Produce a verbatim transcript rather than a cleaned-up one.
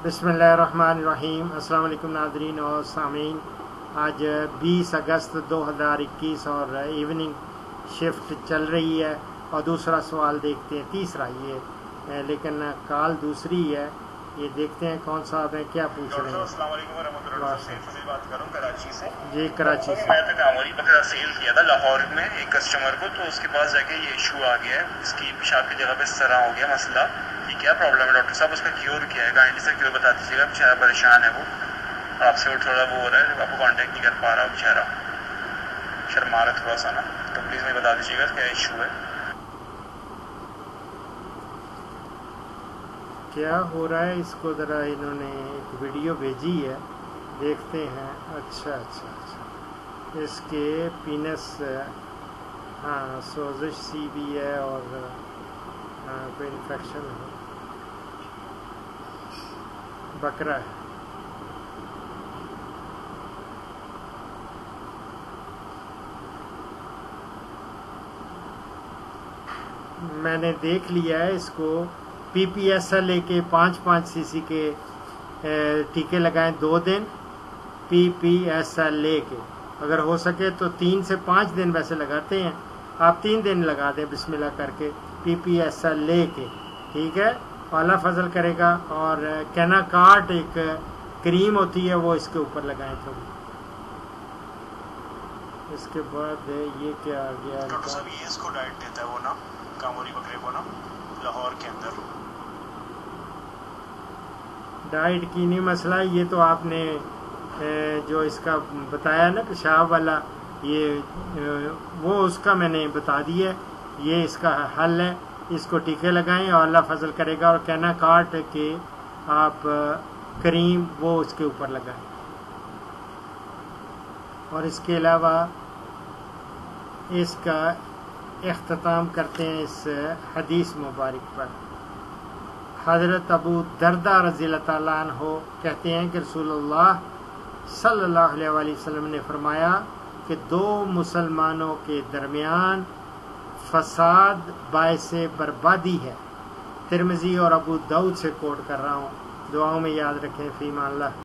बिस्मिल्लाहिर्रहमानिर्रहीम। अस्सलाम वालेकुम नाज़रीन और सामीन। आज बीस अगस्त दो हज़ार इक्कीस और इवनिंग शिफ्ट चल रही है और दूसरा सवाल देखते हैं, तीसरा ये लेकिन कॉल दूसरी है, ये देखते हैं कौन साहब हैं, क्या पूछ रहे हैं। अस्सलाम वालेकुम वरहमतुल्लाह से बात कर रहा हूँ कराची से। जी कराची से। मैं तो कामोरी बकरा सेल किया था लाहौर में एक कस्टमर को, तो उसके पास जाके ये इशू आ गया है, इसकी पेशाब की जगह पे इस तरह हो गया मसला। ये क्या प्रॉब्लम है डॉक्टर साहब, उसका क्योर क्या है, काइंडली से क्योर बता दीजिएगा। बेचारा परेशान है वो, आपसे वो थोड़ा वो हो रहा है, आपको कॉन्टेक्ट नहीं कर पा रहा बेचारा, शर्मा रहा थोड़ा सा ना, तो प्लीज़ मुझे बता दीजिएगा क्या इशू है। क्या हो रहा है इसको ज़रा इन्होंने एक वीडियो भेजी है, देखते हैं। अच्छा अच्छा अच्छा इसके पीनस, हाँ सोजिश सी भी है और हाँ कोई इन्फेक्शन है, बकरा है। मैंने देख लिया है इसको। P P S L A के पाँच पाँच सी सी के टीके लगाएं दो दिन, P P S L A के अगर हो सके तो तीन से पाँच दिन वैसे लगाते हैं, आप तीन दिन लगा दें बिस्मिल्लाह करके P P S L A के, ठीक है। अल्लाह फजल करेगा। और कैनाकार्ट एक क्रीम होती है वो इसके ऊपर लगाएं थोड़ी। इसके बाद ये क्या आ गया, डॉक्टर साहब ये इसको डाइट देता है वो ना, कामोरी बकरे को ना, लाहौर के अंदर। डाइट की नहीं मसला, ये तो आपने जो इसका बताया ना पेशाब वाला, ये वो उसका मैंने बता दिया, ये इसका हल है। इसको टीके लगाएं और अल्लाह फजल करेगा। और कैनाकार्ट के आप क्रीम वो उसके ऊपर लगाएं। और इसके अलावा इसका इख्तिताम करते हैं इस हदीस मुबारक पर। हज़रत अबू दरदा रज़ियल्लाहु ताला अन्हु कहते हैं कि रसूलुल्लाह सल्लल्लाहु अलैहि वसल्लम ने फरमाया कि दो मुसलमानों के दरमियान फसाद बाइसे बर्बादी है। तिरमिज़ी और अबू दाऊद से कोट कर रहा हूँ। दुआओं में याद रखें। फ़ी मान अल्लाह।